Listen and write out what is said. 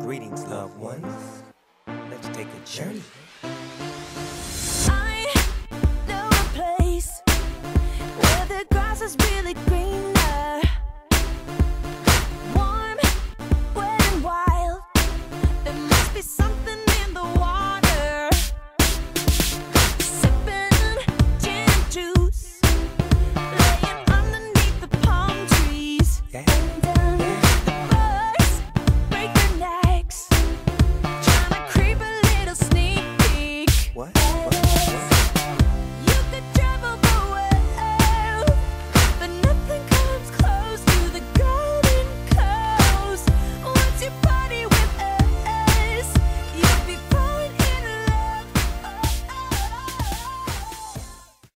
Greetings, loved ones. Let's take a journey. I know a place where the grass is really greener.